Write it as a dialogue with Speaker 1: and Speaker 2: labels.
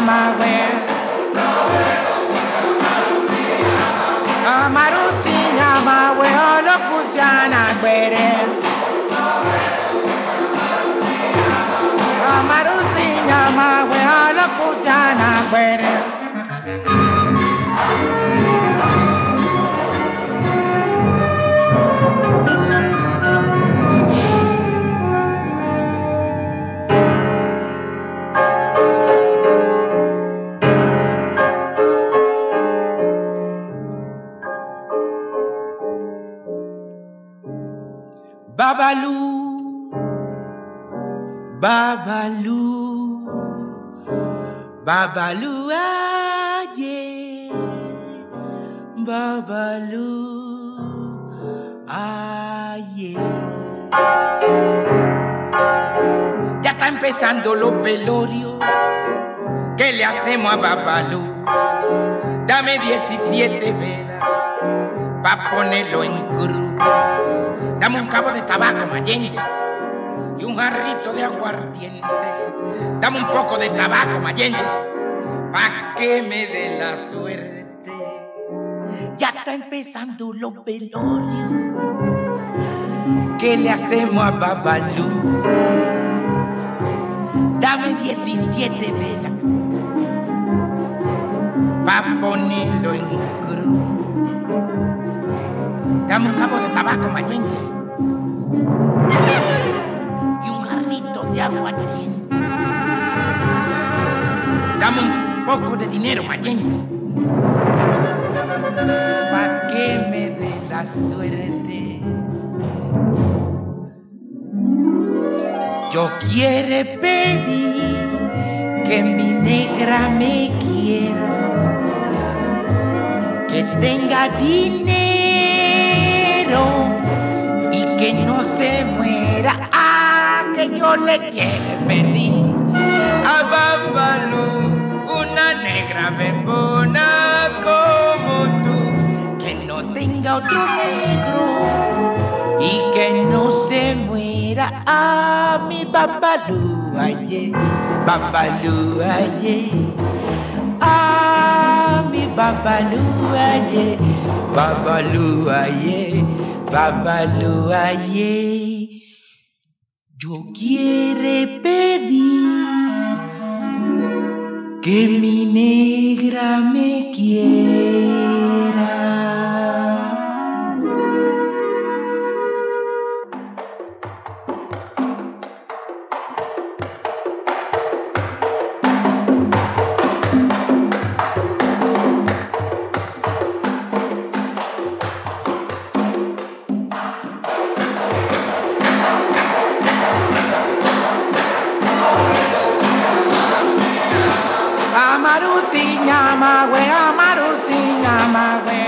Speaker 1: llama, güey. Amaru si llama, güey, o lo cusiana, güey. Amaru si llama, güey, o lo cusiana, güey. Babalú, Babalú, Babalú, aye, Babalú, aye. Ya está empezando los velorios. ¿Qué le hacemos a Babalú? Dame 17 velas pa' ponerlo en cruz. Dame un cabo de tabaco, mayenye, y un jarrito de aguardiente. Dame un poco de tabaco, mayenye, pa' que me dé la suerte. Ya está empezando los velorios. ¿Qué le hacemos a Babalú? Dame 17 velas pa' ponerlo en cruz. Dame un cabo de tabaco, mayenye, y un jarrito de aguardiente. Dame un poco de dinero, mayenye, pa' que me dé la suerte. Yo quiero pedir que mi negra me quiera, que tenga dinero y que no se muera. Ah, que yo le quiero pedir a Babalú una negra bembona como tú, que no tenga otro negro y que no se muera. Ah, mi Babalú, aye, Babalú, aye. Ah, mi Babalú, aye, Babalú, aye, Babalú, aye. Yo quiero pedir que mi negra me quiera. Amaru si llama, güey, Amaru si llama, güey.